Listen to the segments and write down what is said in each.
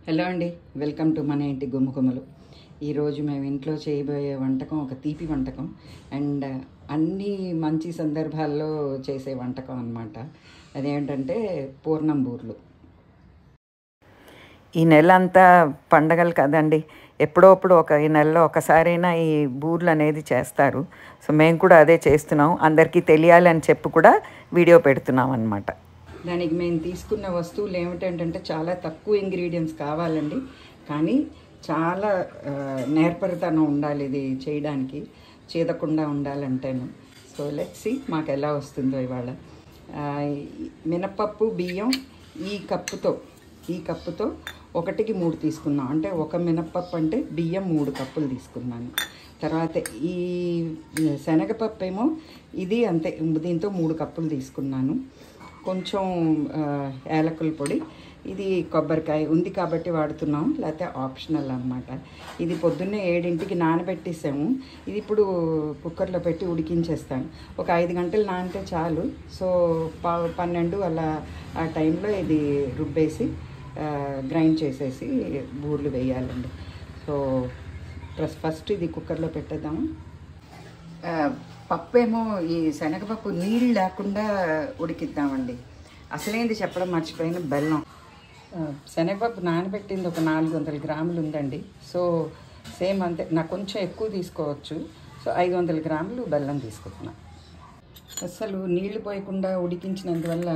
Hello అండి, welcome to మన ఇంటి గుమ్మకుమ్మలు. ఈరోజు మేము ఇంట్లో చేయబోయే వంటకం ఒక తీపి వంటకం అండ్ అన్ని మంచి సందర్భాల్లో చేసే వంటకం అన్నమాట. అదేంటంటే పూర్ణం బూర్లు. ఈ నెల అంతా పండగలు కదండి, ఎప్పుడోప్పుడు ఈ నెలలో ఒకసారైనా ఈ బూర్లు అనేది చేస్తారు. సో మేము కూడా అదే చేస్తున్నాం, అందరికీ తెలియాలి అని చెప్పి కూడా వీడియో పెడుతున్నాం అన్నమాట. దానికి మేము తీసుకున్న వస్తువులు ఏమిటంటే చాలా తక్కువ ఇంగ్రీడియంట్స్ కావాలండి, కానీ చాలా నేర్పరితనం ఉండాలి ఇది చేయడానికి, చేదకుండా ఉండాలంటేను. సో లెట్స్ సీ మాకు ఎలా వస్తుందో. ఇవాళ మినపప్పు బియ్యం ఈ కప్పుతో 1కి 3 తీసుకున్నాం. అంటే ఒక మినపప్పు అంటే బియ్యం 3 కప్పులు తీసుకున్నాను. తర్వాత ఈ శనగపప్పు ఏమో ఇది అంతే, దీంతో 3 కప్పులు తీసుకున్నాను. కొంచెం యాలకుల పొడి, ఇది కొబ్బరికాయ ఉంది కాబట్టి వాడుతున్నాం, లేకపోతే ఆప్షనల్ అన్నమాట. ఇది పొద్దున్నే 7ంటికి నానబెట్టేసాము. ఇది ఇప్పుడు కుక్కర్లో పెట్టి ఉడికించేస్తాను. ఒక 5 గంటలు నానితే చాలు. సో 12 అలా ఆ టైంలో ఇది రుబ్బేసి గ్రైండ్ చేసేసి బూర్లు వేయాలండి. సో ఫస్ట్ ఇది కుక్కర్లో పెట్టేద్దాము. పప్పు ఏమో ఈ శనగపప్పు నీళ్ళు లేకుండా ఉడికిద్దామండి. అసలేంది చెప్పడం మర్చిపోయిన, బెల్లం. శనగపప్పు నానబెట్టింది ఒక 400 గ్రాములు ఉందండి. సో సేమ్ అంతే, నాకు కొంచెం ఎక్కువ తీసుకోవచ్చు. సో 500 గ్రాములు బెల్లం తీసుకుంటున్నా. అసలు నీళ్లు పోయకుండా ఉడికించినందువల్ల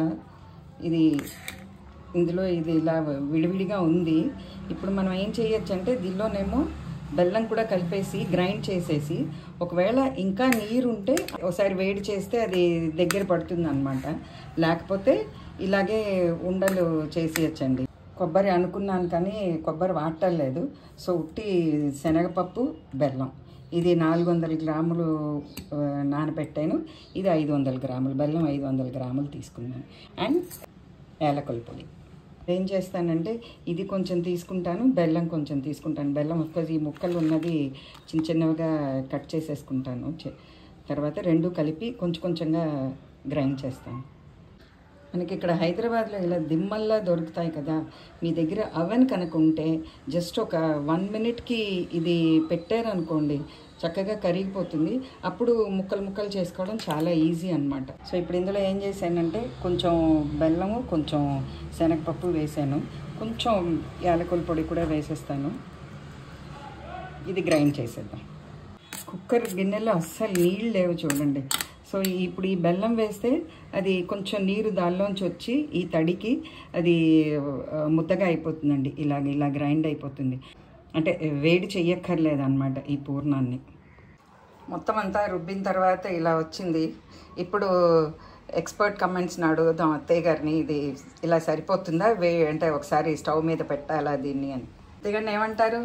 ఇందులో ఇది ఇలా విడివిడిగా ఉంది. ఇప్పుడు మనం ఏం చేయొచ్చు అంటే దీనిలోనేమో బెల్లం కూడా కలిపేసి గ్రైండ్ చేసేసి, ఒకవేళ ఇంకా నీరు ఉంటే ఒకసారి వేడి చేస్తే అది దగ్గర పడుతుంది అన్నమాట. లేకపోతే ఇలాగే ఉండలు చేసేయచ్చండి. కొబ్బరి అనుకున్నాను కానీ కొబ్బరి వాడటలేదు. సో ఉట్టి శనగపప్పు బెల్లం, ఇది 400 గ్రాములు నానబెట్టాను. ఇది 500 గ్రాములు బెల్లం, 500 గ్రాములు తీసుకున్నాను. అండ్ యాలకుల పొడి. ఏం చేస్తానంటే ఇది కొంచెం తీసుకుంటాను, బెల్లం కొంచెం తీసుకుంటాను. బెల్లం ఈ ముక్కలు ఉన్నది చిన్న చిన్నగా కట్ చేసేసుకుంటాను. తర్వాత రెండు కలిపి కొంచెం కొంచెంగా గ్రైండ్ చేస్తాను. మనకి ఇక్కడ హైదరాబాద్లో ఇలా దిమ్మల్లా దొరుకుతాయి కదా, మీ దగ్గర అవెన్ కనుక ఉంటే జస్ట్ ఒక 1 మినిట్కి ఇది పెట్టారనుకోండి, చక్కగా కరిగిపోతుంది. అప్పుడు ముక్కలు ముక్కలు చేసుకోవడం చాలా ఈజీ అన్నమాట. సో ఇప్పుడు ఇందులో ఏం చేశానంటే కొంచెం బెల్లము, కొంచెం శనగపప్పు వేసాను, కొంచెం యాలకుల పొడి కూడా వేసేస్తాను. ఇది గ్రైండ్ చేసేద్దాం. కుక్కర్ గిన్నెలో అస్సలు నీళ్ళు లేవు చూడండి. సో ఇప్పుడు ఈ బెల్లం వేస్తే అది కొంచెం నీరు దానిలోంచి వచ్చి ఈ తడికి అది ముద్దగా అయిపోతుందండి. ఇలా గ్రైండ్ అయిపోతుంది. అంటే వేడి చెయ్యక్కర్లేదు అన్నమాట ఈ పూర్ణాన్ని. మొత్తం అంతా రుబ్బిన తర్వాత ఇలా వచ్చింది. ఇప్పుడు ఎక్స్పర్ట్ కమెంట్స్ని అడుగుదాం అత్తయ్య గారిని, ఇది ఇలా సరిపోతుందా అంటే ఒకసారి స్టవ్ మీద పెట్టాలా దీన్ని అని. అత్తయ్య గారిని ఏమంటారు?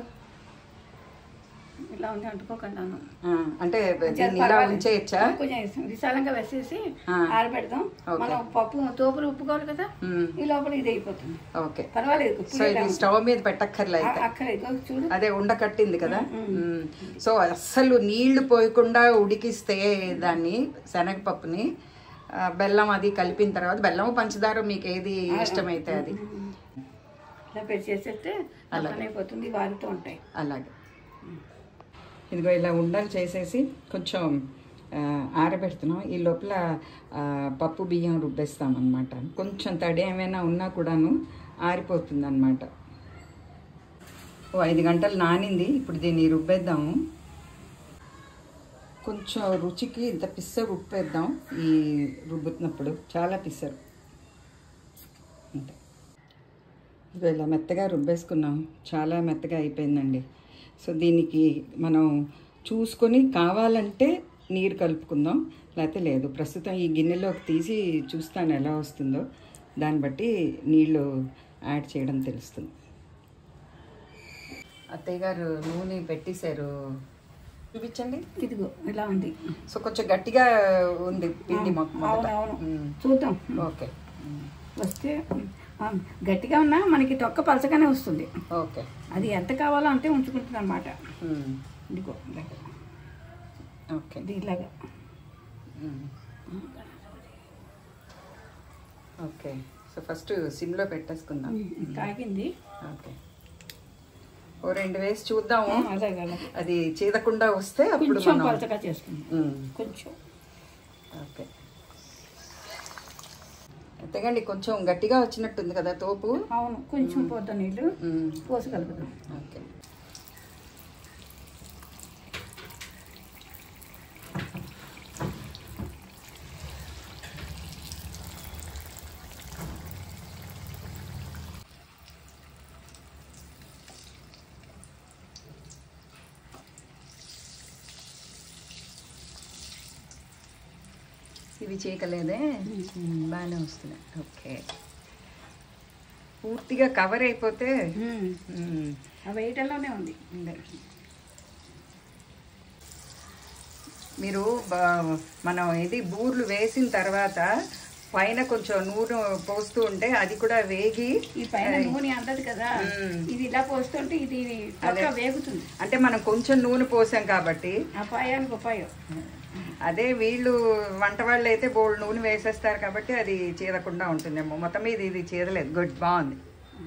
ఇలా ఉండి అంటుకోకుండాను అంటే ఇలా ఉంచేయచ్చా? విశాలంగా వేసేసి ఆరబెడదాం. మనం పప్పు తోపులు ఉప్పుకోవాలి కదా, ఈ లోపల ఇది అయిపోతుంది. ఓకే, పర్వాలేదు. సో ఇది స్టవ్ మీద పెట్టక్కర్లేదు. అక్కర్లేదు, చూడు అదే ఉండకట్టింది కదా. సో అస్సలు నీళ్లు పోయకుండా ఉడికిస్తే దాన్ని శనగపప్పుని బెల్లం అది కలిపిన తర్వాత, బెల్లం పంచదార మీకు ఏది ఇష్టమైతే అది ఇలా పెట్టేసేస్తే అయిపోతుంది, వారుతూ ఉంటాయి. అలాగే ఇదిగో ఇలా ఉండలు చేసేసి కొంచెం ఆరబెడుతున్నాం. ఈ లోపల పప్పు బియ్యం రుబ్బేస్తామన్నమాట. కొంచెం తడి ఏమైనా ఉన్నా కూడాను ఆరిపోతుంది అన్నమాట. 5 గంటలు నానింది. ఇప్పుడు దీన్ని రుబ్బేద్దాము. కొంచెం రుచికి ఇంత పిస్సరు ఉప్పేద్దాం ఈ రుబ్బుతున్నప్పుడు, చాలా పిస్సరు. అంతే, ఇదిగో ఇలా మెత్తగా రుబ్బేసుకున్నాం. చాలా మెత్తగా అయిపోయిందండి. సో దీనికి మనం చూసుకొని కావాలంటే నీరు కలుపుకుందాం, లేకపోతే లేదు. ప్రస్తుతం ఈ గిన్నెలోకి తీసి చూస్తాను ఎలా వస్తుందో, దాన్ని బట్టి నీళ్ళు యాడ్ చేయడం తెలుస్తుంది. అత్తయ్య గారు నూనె పెట్టేశారు, చూపించండి. ఇదిగో ఇలా ఉంది. సో కొంచెం గట్టిగా ఉంది పిండి చూద్దాం. ఓకే, వస్తే గట్టిగా ఉన్నా మనకి తొక్క పలచగానే వస్తుంది. ఓకే, అది ఎంత కావాలో అంతే ఉంచుకుంటుంది అన్నమాట. ఇదిగో ఓకే, ఇలాగా. ఓకే, సో ఫస్ట్ సిమ్లో పెట్టేసుకుందాం. కాగింది. ఓకే, ఓ 2 వేసి చూద్దాము. అలాగే అది చీదకుండా వస్తే అప్పుడు కొంచెం పలచగా చేసుకుందాం. కొంచెం ఓకే. అంతేగాండి కొంచెం గట్టిగా వచ్చినట్టుంది కదా తోపు. అవును, కొంచెం పోత నీళ్ళు పోసి కలుపుదాం. ఓకే. ఇవి చీకలేదే, బాగానే వస్తున్నాయి. ఓకే, పూర్తిగా కవర్ అయిపోతే వేయటంలోనే ఉంది. మీరు మనం ఇది బూర్లు వేసిన తర్వాత పైన కొంచెం నూనె పోస్తూ ఉంటే అది కూడా వేగి, ఈ పైన నూనె అంటది కదా, ఇది ఇలా పోస్తుంటే ఇది వేగుతుంది. అంటే మనం కొంచెం నూనె పోసాం కాబట్టి అపాయానికి ఉపాయం. అదే వీళ్ళు వంట వాళ్ళు అయితే బోల్డ్ నూనె వేసేస్తారు కాబట్టి అది చీదకుండా ఉంటుందేమో. మొత్తం మీద ఇది చీదలేదు. గుడ్, బాగుంది.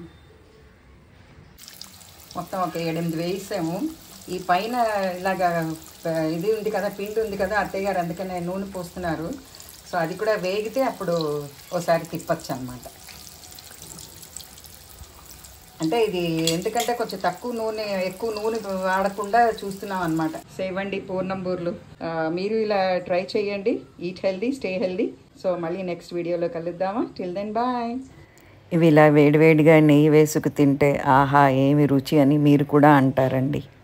మొత్తం ఒక 7-8 వేసాము. ఈ పైన ఇలాగా ఇది ఉంది కదా, పిండి ఉంది కదా, అత్తయ్య గారు అందుకనే నూనె పోస్తున్నారు. సో అది కూడా వేగితే అప్పుడు ఒకసారి తిప్పచ్చు అన్నమాట. అంటే ఇది ఎందుకంటే కొంచెం తక్కువ నూనె, ఎక్కువ నూనె వాడకుండా చూస్తున్నాం అనమాట. సేవండి పూర్ణం బూర్లు. మీరు ఇలా ట్రై చేయండి. Eat healthy, stay healthy. So మళ్ళీ నెక్స్ట్ వీడియోలో కలుద్దామా. Till then bye. ఇవి ఇలా వేడివేడిగా నెయ్యి వేసుకు తింటే ఆహా ఏమి రుచి అని మీరు కూడా అంటారండి.